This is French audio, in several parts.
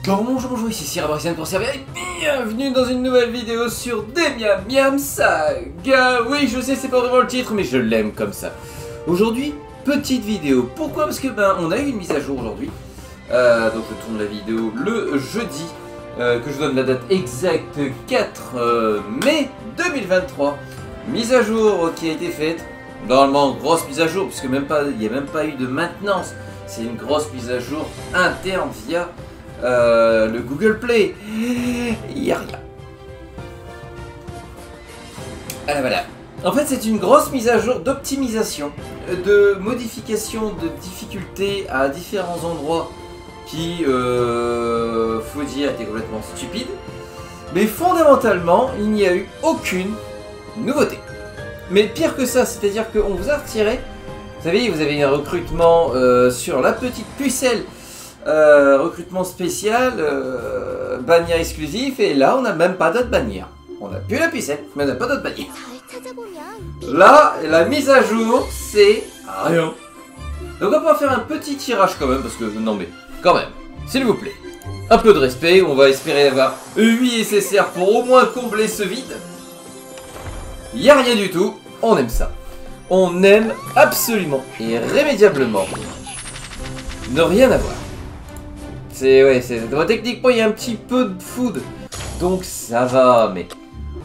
Bonjour, ici Cyrabrixen pour servir et bienvenue dans une nouvelle vidéo sur Demiam Miam Saga. Oui, je sais, c'est pas vraiment le titre, mais je l'aime comme ça. Aujourd'hui, petite vidéo. Pourquoi? Parce que on a eu une mise à jour aujourd'hui. Donc je tourne la vidéo le jeudi, que je donne la date exacte 4 mai 2023. Mise à jour qui a été faite. Normalement, grosse mise à jour, puisque il n'y a même pas eu de maintenance. C'est une grosse mise à jour interne via le Google Play. Il n'y a rien. Voilà. En fait, c'est une grosse mise à jour d'optimisation, de modification de difficulté à différents endroits qui, faut dire, étaient complètement stupides. Mais fondamentalement, il n'y a eu aucune nouveauté. Mais pire que ça, c'est-à-dire qu'on vous a retiré. Vous savez, vous avez un recrutement sur la petite pucelle. Recrutement spécial, bannière exclusif, et là on n'a même pas d'autre bannière. On n'a plus la pucelle, mais on n'a pas d'autre bannière. Là, la mise à jour, c'est rien. Donc on va pouvoir faire un petit tirage quand même, parce que non mais quand même, s'il vous plaît, un peu de respect. On va espérer avoir 8 SSR pour au moins combler ce vide. Il n'y a rien du tout, on aime ça. On aime absolument et irrémédiablement ne rien avoir. Techniquement il y a un petit peu de food, donc ça va, mais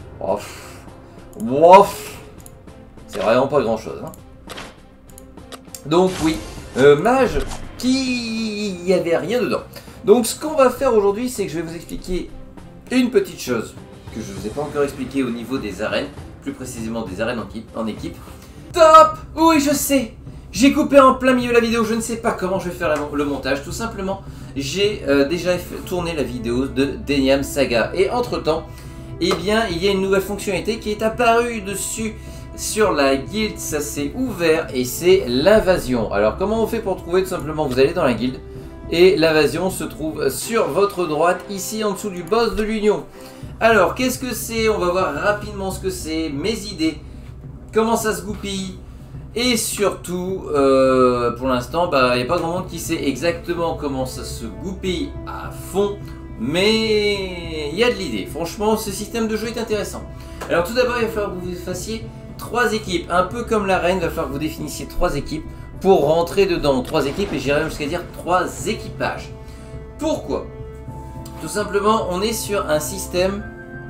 c'est vraiment pas grand chose, hein. Donc oui, mage qui y avait rien dedans. Donc ce qu'on va faire aujourd'hui, c'est que je vais vous expliquer une petite chose que je vous ai pas encore expliqué au niveau des arènes, plus précisément des arènes en équipe. Top! Oui, je sais. J'ai coupé en plein milieu la vidéo, je ne sais pas comment je vais faire le montage. Tout simplement, j'ai déjà tourné la vidéo de Demiam Saga. Et entre temps, eh bien, il y a une nouvelle fonctionnalité qui est apparue dessus sur la guilde. Ça s'est ouvert et c'est l'invasion. Alors comment on fait pour trouver? Tout simplement, vous allez dans la guilde et l'invasion se trouve sur votre droite, ici en dessous du boss de l'union. Alors qu'est-ce que c'est? On va voir rapidement ce que c'est, mes idées, comment ça se goupille. Et surtout, pour l'instant, il n'y a pas grand monde qui sait exactement comment ça se goupille à fond. Mais il y a de l'idée. Franchement, ce système de jeu est intéressant. Alors tout d'abord, il va falloir que vous fassiez 3 équipes. Un peu comme l'arène, il va falloir que vous définissiez 3 équipes pour rentrer dedans. 3 équipes et j'irai même jusqu'à dire 3 équipages. Pourquoi? Tout simplement, on est sur un système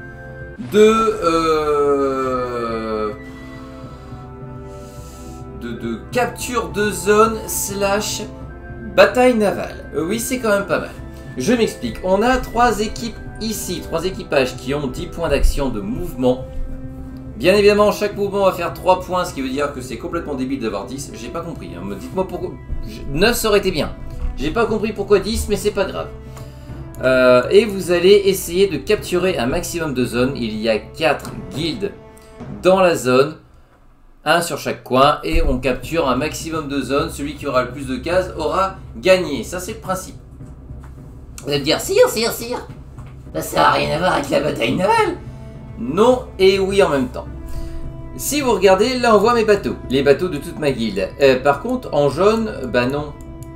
de capture de zone / bataille navale. Oui, c'est quand même pas mal. Je m'explique. On a 3 équipes ici, 3 équipages qui ont 10 points d'action de mouvement. Bien évidemment, chaque mouvement va faire 3 points, ce qui veut dire que c'est complètement débile d'avoir 10. J'ai pas compris. Hein. Dites-moi pourquoi. 9 ça aurait été bien. J'ai pas compris pourquoi 10, mais c'est pas grave. Et vous allez essayer de capturer un maximum de zones. Il y a 4 guildes dans la zone. 1 sur chaque coin et on capture un maximum de zones. Celui qui aura le plus de cases aura gagné. Ça c'est le principe. Vous allez me dire, sire, ça n'a rien à voir avec la bataille navale. Non et oui en même temps. Si vous regardez, là on voit mes bateaux. Les bateaux de toute ma guilde. Par contre en jaune, non.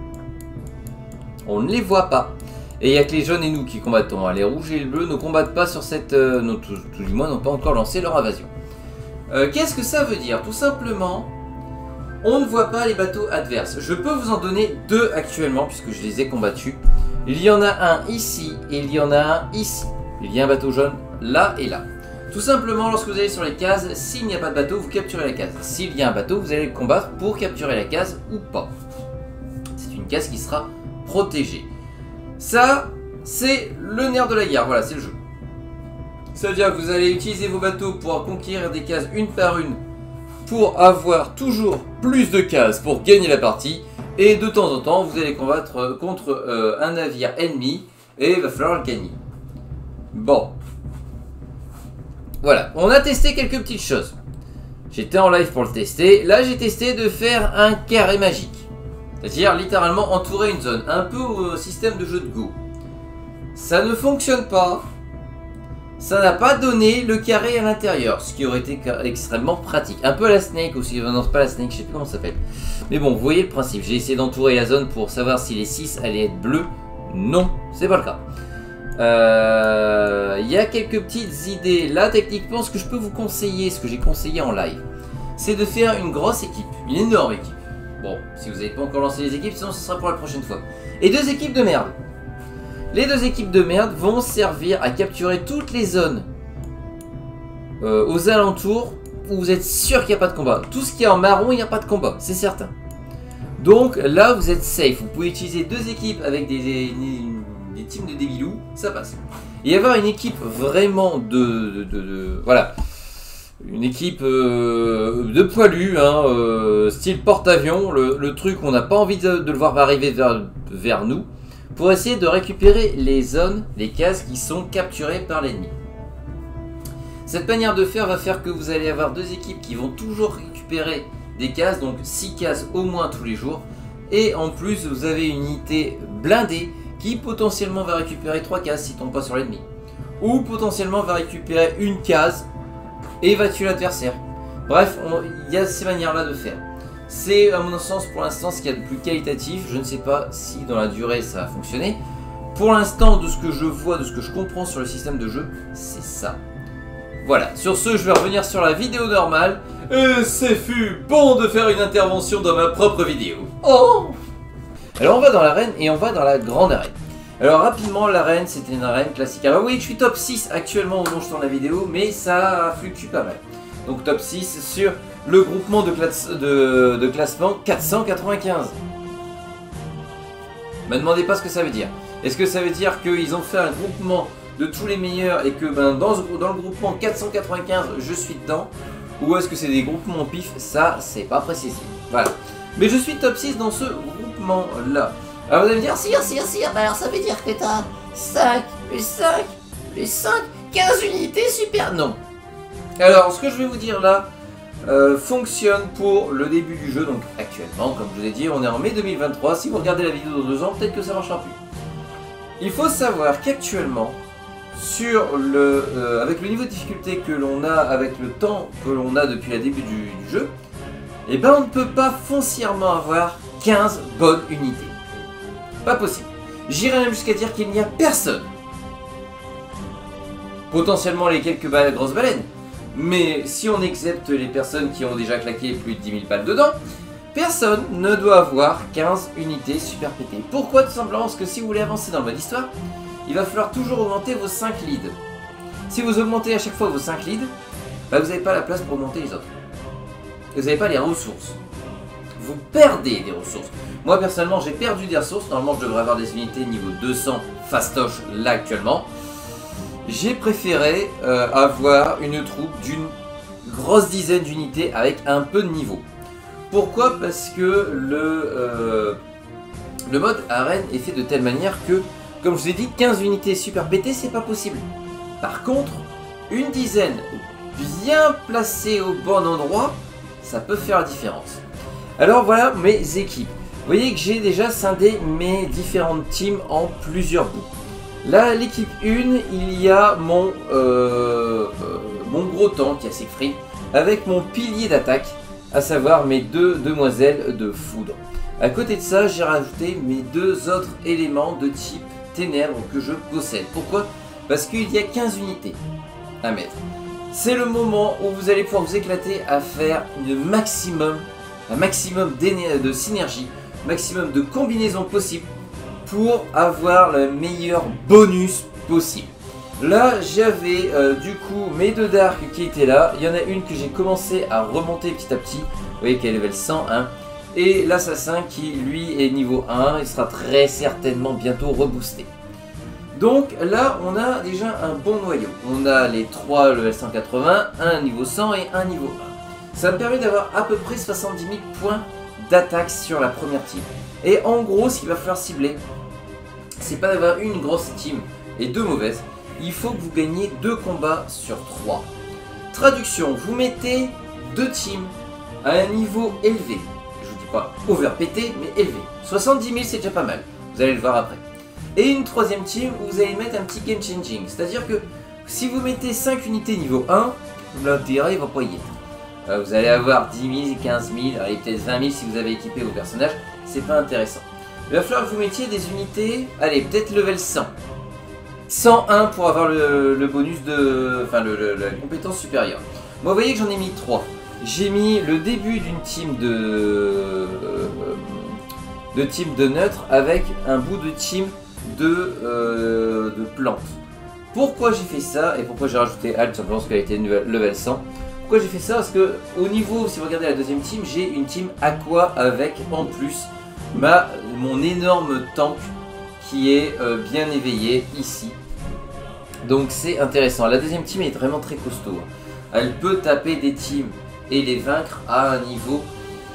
On ne les voit pas. Et il n'y a que les jaunes et nous qui combattons. Les rouges et les bleus ne combattent pas sur cette... tout du moins n'ont pas encore lancé leur invasion. Qu'est-ce que ça veut dire? Tout simplement, on ne voit pas les bateaux adverses. Je peux vous en donner 2 actuellement, puisque je les ai combattus. Il y en a un ici, et il y en a un ici. Il y a un bateau jaune là et là. Tout simplement, lorsque vous allez sur les cases, s'il n'y a pas de bateau, vous capturez la case. S'il y a un bateau, vous allez le combattre pour capturer la case ou pas. C'est une case qui sera protégée. Ça, c'est le nerf de la guerre. Voilà, c'est le jeu. Ça veut dire que vous allez utiliser vos bateaux pour conquérir des cases une par une pour avoir toujours plus de cases pour gagner la partie. Et de temps en temps, vous allez combattre contre un navire ennemi et il va falloir le gagner. Bon. Voilà, on a testé quelques petites choses. J'étais en live pour le tester. Là, j'ai testé de faire un carré magique. C'est-à-dire littéralement entourer une zone. Un peu au système de jeu de Go. Ça ne fonctionne pas. Ça n'a pas donné le carré à l'intérieur, ce qui aurait été extrêmement pratique. Un peu à la Snake aussi, non c'est pas la Snake, je sais plus comment ça s'appelle. Mais bon, vous voyez le principe, j'ai essayé d'entourer la zone pour savoir si les 6 allaient être bleus. Non, c'est pas le cas. Il y a quelques petites idées. Là, techniquement, ce que je peux vous conseiller, ce que j'ai conseillé en live, c'est de faire une grosse équipe, une énorme équipe. Bon, si vous n'avez pas encore lancé les équipes, sinon ce sera pour la prochaine fois. Et 2 équipes de merde. Les 2 équipes de merde vont servir à capturer toutes les zones aux alentours où vous êtes sûr qu'il n'y a pas de combat. Tout ce qui est en marron, il n'y a pas de combat, c'est certain. Donc là, vous êtes safe. Vous pouvez utiliser 2 équipes avec des teams de débilous, ça passe. Et avoir une équipe vraiment voilà. Une équipe de poilus, hein, style porte-avions, le truc on n'a pas envie de le voir arriver vers nous, pour essayer de récupérer les zones, les cases qui sont capturées par l'ennemi. Cette manière de faire va faire que vous allez avoir 2 équipes qui vont toujours récupérer des cases, donc 6 cases au moins tous les jours, et en plus vous avez une unité blindée qui potentiellement va récupérer 3 cases s'il ne tombe pas sur l'ennemi, ou potentiellement va récupérer une case et va tuer l'adversaire. Bref, il y a ces manières-là de faire. C'est à mon sens pour l'instant ce qu'il y a de plus qualitatif. Je ne sais pas si dans la durée ça va fonctionner. Pour l'instant, de ce que je vois, de ce que je comprends sur le système de jeu, c'est ça. Voilà, sur ce, je vais revenir sur la vidéo normale. Et c'est fut bon de faire une intervention dans ma propre vidéo. Oh! Alors on va dans l'arène et on va dans la grande arène. Alors rapidement, l'arène, c'était une arène classique. Alors oui, je suis top 6 actuellement au moment où je tourne la vidéo, mais ça fluctue pas mal. Donc top 6 sur le groupement de classement 495. Me demandez pas ce que ça veut dire. Est-ce que ça veut dire qu'ils ont fait un groupement de tous les meilleurs et que dans le groupement 495, je suis dedans? Ou est-ce que c'est des groupements pif? Ça, c'est pas précisé. Voilà. Mais je suis top 6 dans ce groupement-là. Alors vous allez me dire, sire, bah alors ça veut dire que t'as 5, plus 5, plus 5, 15 unités, super. Non. Alors, ce que je vais vous dire là, fonctionne pour le début du jeu, donc actuellement, comme je vous ai dit, on est en mai 2023. Si vous regardez la vidéo dans 2 ans, peut-être que ça marchera plus. Il faut savoir qu'actuellement, avec le niveau de difficulté que l'on a, avec le temps que l'on a depuis le début du jeu, eh ben on ne peut pas foncièrement avoir 15 bonnes unités. Pas possible. J'irai même jusqu'à dire qu'il n'y a personne. Potentiellement les quelques grosses baleines. Mais si on accepte les personnes qui ont déjà claqué plus de 10 000 balles dedans, personne ne doit avoir 15 unités super pétées. Pourquoi? Tout simplement parce que si vous voulez avancer dans le mode histoire, il va falloir toujours augmenter vos 5 leads. Si vous augmentez à chaque fois vos 5 leads, bah vous n'avez pas la place pour augmenter les autres. Vous n'avez pas les ressources. Vous perdez des ressources. Moi personnellement j'ai perdu des ressources. Normalement je devrais avoir des unités niveau 200 fastoche là actuellement. J'ai préféré avoir une troupe d'une grosse dizaine d'unités avec un peu de niveau. Pourquoi? Parce que le mode arène est fait de telle manière que, comme je vous ai dit, 15 unités super pétées c'est pas possible. Par contre, une dizaine bien placée au bon endroit, ça peut faire la différence. Alors voilà mes équipes. Vous voyez que j'ai déjà scindé mes différentes teams en plusieurs bouts. Là, l'équipe 1, il y a mon gros tank, qui est Siegfried, avec mon pilier d'attaque, à savoir mes 2 demoiselles de foudre. À côté de ça, j'ai rajouté mes 2 autres éléments de type ténèbres que je possède. Pourquoi? Parce qu'il y a 15 unités à mettre. C'est le moment où vous allez pouvoir vous éclater à faire un maximum de synergie, maximum de combinaisons possibles pour avoir le meilleur bonus possible. Là j'avais du coup mes 2 darks qui étaient là. Il y en a une que j'ai commencé à remonter petit à petit. Vous voyez qu'elle est level 101. Et l'assassin qui lui est niveau 1. Il sera très certainement bientôt reboosté. Donc là on a déjà un bon noyau. On a les 3 level 180, un niveau 100 et un niveau 1. Ça me permet d'avoir à peu près 70 000 points d'attaque sur la première team. Et en gros ce qu'il va falloir cibler, c'est pas d'avoir une grosse team et 2 mauvaises. Il faut que vous gagniez 2 combats sur 3. Traduction, vous mettez 2 teams à un niveau élevé. Je vous dis pas overpété, mais élevé. 70 000 c'est déjà pas mal, vous allez le voir après. Et une 3ème team où vous allez mettre un petit game changing. C'est-à-dire que si vous mettez 5 unités niveau 1, l'intérêt va pas y être. Vous allez avoir 10 000, 15 000, allez peut-être 20 000 si vous avez équipé vos personnages, c'est pas intéressant. Il va falloir que vous mettiez des unités, allez, peut-être level 100. 101 pour avoir le bonus de... Enfin, la compétence supérieure. Moi, vous voyez que j'en ai mis 3. J'ai mis le début d'une team de neutre avec un bout de team de plantes. Pourquoi j'ai fait ça et pourquoi j'ai rajouté Alt simplement parce qu'elle était level 100. Pourquoi j'ai fait ça? Parce que au niveau, si vous regardez la deuxième team, j'ai une team Aqua avec en plus mon énorme tank qui est bien éveillé ici. Donc c'est intéressant. La deuxième team est vraiment très costaud. Elle peut taper des teams et les vaincre à un niveau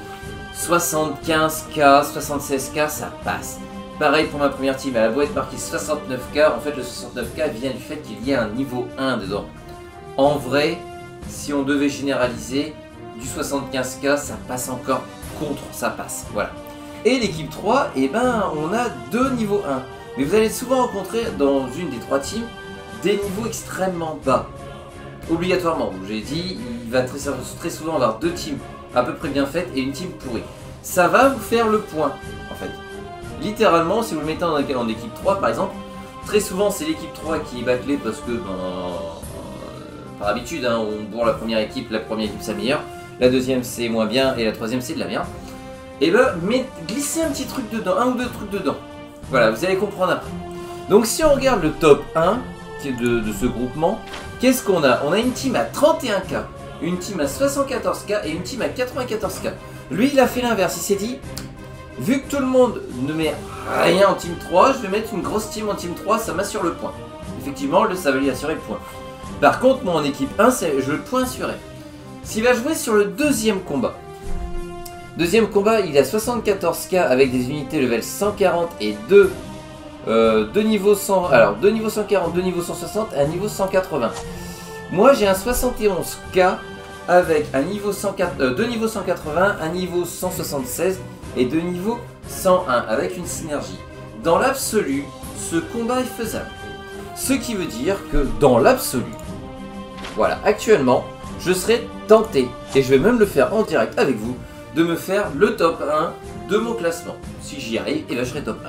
75k, 76k, ça passe. Pareil pour ma première team, elle a beau être marquée 69k, en fait le 69k vient du fait qu'il y a un niveau 1 dedans. En vrai, si on devait généraliser, du 75k, ça passe encore contre, ça passe, voilà. Et l'équipe 3, eh ben, on a 2 niveaux 1. Mais vous allez souvent rencontrer dans une des 3 teams des niveaux extrêmement bas. Obligatoirement, j'ai dit, il va très souvent avoir 2 teams à peu près bien faites et une team pourrie. Ça va vous faire le point, en fait. Littéralement, si vous le mettez en équipe 3 par exemple, très souvent c'est l'équipe 3 qui est bâclée parce que, par habitude, hein, on bourre la première équipe s'améliore, la deuxième c'est moins bien et la troisième c'est de la merde. Et ben, glissez un petit truc dedans, un ou deux trucs dedans. Voilà, vous allez comprendre après. Donc si on regarde le top 1 qui est de ce groupement, qu'est-ce qu'on a? On a une team à 31k, une team à 74k et une team à 94k. Lui il a fait l'inverse, il s'est dit, vu que tout le monde ne met rien en team 3, je vais mettre une grosse team en team 3, ça m'assure le point. Effectivement, ça va lui assurer le point. Par contre, moi en équipe 1, je le point assuré. S'il va jouer sur le deuxième combat, il a 74k avec des unités level 140 et 2 niveaux 100, alors 2 niveaux 140, 2 niveaux 160 et un niveau 180. Moi j'ai un 71k avec un niveau 2 niveaux 180, un niveau 176 et 2 niveaux 101 avec une synergie. Dans l'absolu, ce combat est faisable. Ce qui veut dire que dans l'absolu, voilà, actuellement, je serais tenté, et je vais même le faire en direct avec vous, de me faire le top 1 de mon classement. Si j'y arrive, et ben je serai top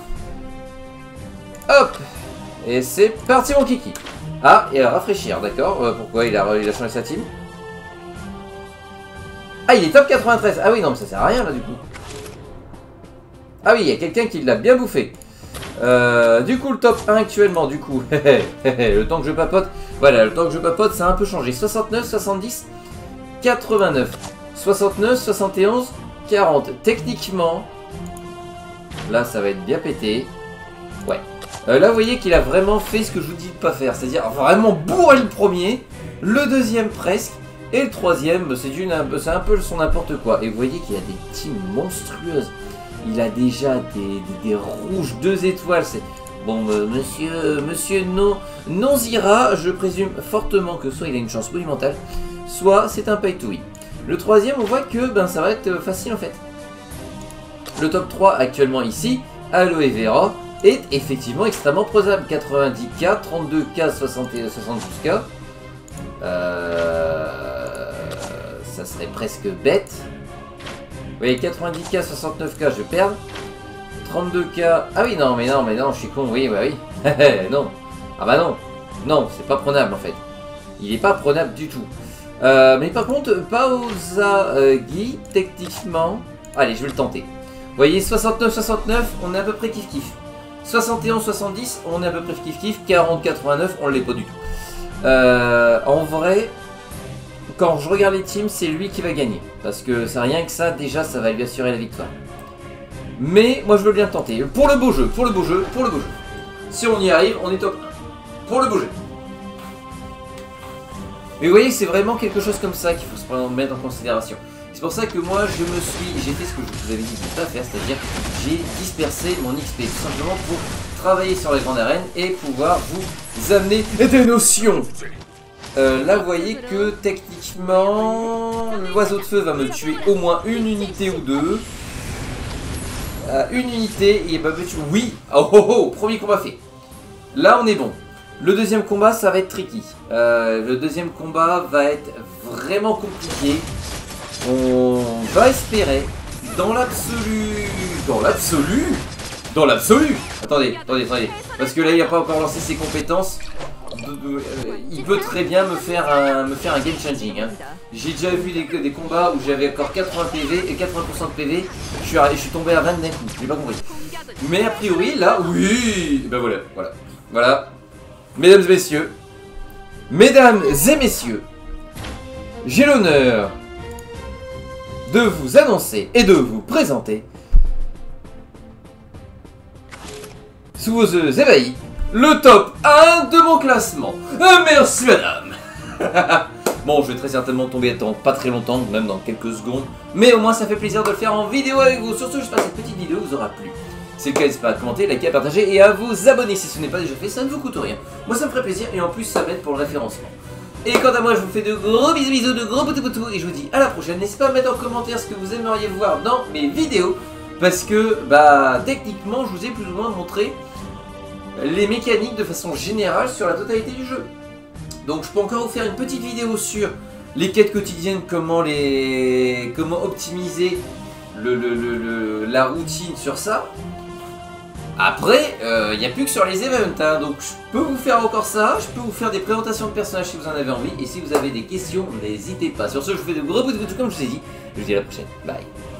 1. Hop! Et c'est parti mon kiki. Ah, et à rafraîchir, d'accord. Pourquoi il a changé sa team? Ah, il est top 93. Ah oui, non, mais ça sert à rien là du coup. Ah oui, il y a quelqu'un qui l'a bien bouffé. Du coup, le top 1 actuellement, du coup, le temps que je papote, voilà, le temps que je papote, ça a un peu changé. 69, 70, 89, 69, 71, 40. Techniquement, là, ça va être bien pété. Ouais. Là, vous voyez qu'il a vraiment fait ce que je vous dis de pas faire, c'est-à-dire vraiment bourrer le premier, le deuxième presque, et le troisième, c'est un peu son n'importe quoi. Et vous voyez qu'il y a des teams monstrueuses. Il a déjà des rouges 2 étoiles. C'est bon, monsieur non-Zira, je présume fortement que soit il a une chance monumentale, soit c'est un pay to win. Le troisième, on voit que ça va être facile en fait. Le top 3 actuellement ici, Aloe Vera, est effectivement extrêmement prosable. 90k, 32k, 72k. Ça serait presque bête. Vous voyez, 90k, 69k, je perds. 32k... Ah oui, non, mais non, je suis con, oui, bah oui. Non. Ah bah non. Non, c'est pas prenable, en fait. Il est pas prenable du tout. Mais par contre, Paozagi, techniquement... Allez, je vais le tenter. Vous voyez, 69, 69, on est à peu près kiff-kiff. 71, 70, on est à peu près kiff-kiff. 40, 89, on l'est pas du tout. En vrai... Quand je regarde les teams, c'est lui qui va gagner. Parce que c'est rien que ça, déjà, ça va lui assurer la victoire. Mais moi, je veux bien tenter. Pour le beau jeu, pour le beau jeu, pour le beau jeu. Si on y arrive, on est top 1. Pour le beau jeu. Mais vous voyez, c'est vraiment quelque chose comme ça qu'il faut se mettre en considération. C'est pour ça que moi, j'ai fait ce que je vous avais dit de ne pas faire, c'est-à-dire j'ai dispersé mon XP, tout simplement pour travailler sur les grandes arènes et pouvoir vous amener des notions. Là vous voyez que techniquement l'oiseau de feu va me tuer au moins une unité ou deux. Une unité et il va me tuer. Oui. Premier combat fait. Là on est bon. Le deuxième combat ça va être tricky. Le deuxième combat va être vraiment compliqué. On va espérer dans l'absolu Dans l'absolu. Attendez. Parce que là, il n'a pas encore lancé ses compétences. Il peut très bien me faire un game changing. Hein. J'ai déjà vu des combats où j'avais encore 80 PV et 80% de PV. Je suis tombé à 20 d'un coup. J'ai pas compris. Mais a priori, là, oui. Ben voilà. Mesdames et messieurs, j'ai l'honneur de vous annoncer et de vous présenter, sous vos yeux ébahis, le top 1 de mon classement. Merci madame. Bon, je vais très certainement tomber dans pas très longtemps, même dans quelques secondes. Mais au moins ça fait plaisir de le faire en vidéo avec vous. Surtout j'espère que cette petite vidéo vous aura plu. Si c'est le cas, n'hésitez pas à commenter, liker, à partager et à vous abonner si ce n'est pas déjà fait, ça ne vous coûte rien. Moi ça me ferait plaisir et en plus ça m'aide pour le référencement. Et quant à moi, je vous fais de gros bisous, de gros poutous et je vous dis à la prochaine. N'hésitez pas à mettre en commentaire ce que vous aimeriez voir dans mes vidéos. Parce que, techniquement, je vous ai plus ou moins montré les mécaniques de façon générale sur la totalité du jeu. Donc je peux encore vous faire une petite vidéo sur les quêtes quotidiennes, comment optimiser la routine sur ça. Après, il n'y a plus que sur les events, hein, donc je peux vous faire encore ça, je peux vous faire des présentations de personnages si vous en avez envie, et si vous avez des questions, n'hésitez pas. Sur ce, je vous fais de gros bisous comme je vous ai dit, je vous dis à la prochaine, bye.